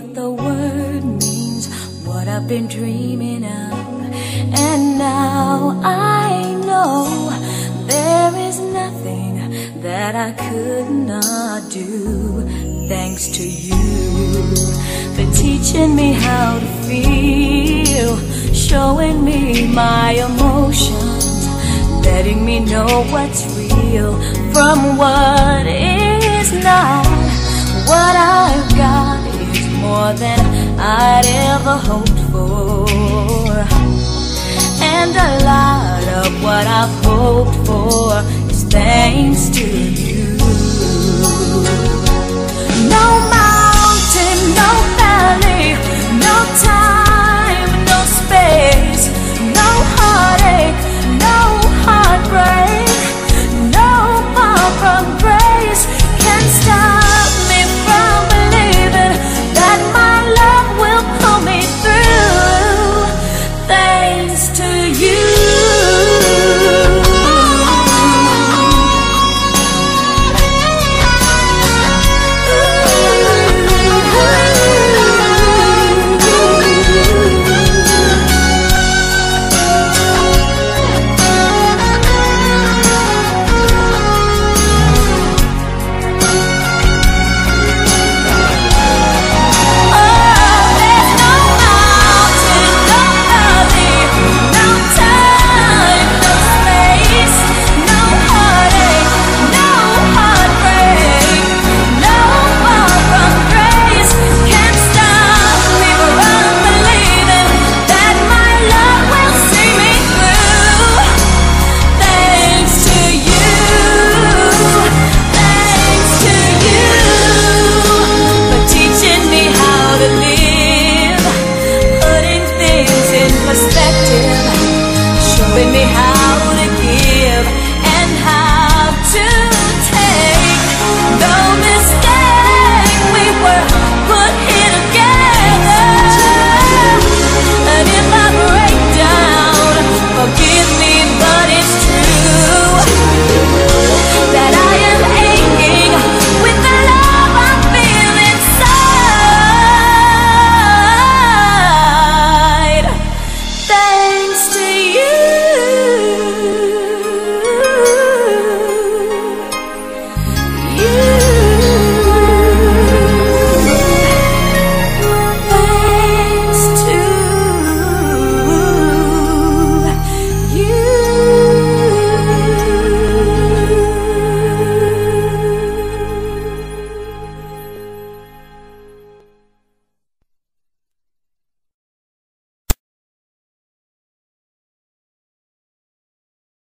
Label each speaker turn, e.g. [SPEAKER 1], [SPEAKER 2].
[SPEAKER 1] what the word means, what I've been dreaming of. And now I know there is nothing that I could not do. Thanks to you for teaching me how to feel, showing me my emotions, letting me know what's real from what is not. What I've got is more than I'd ever hoped for, and a lot of what I've hoped for is thanks to you. No mountain, no valley, no time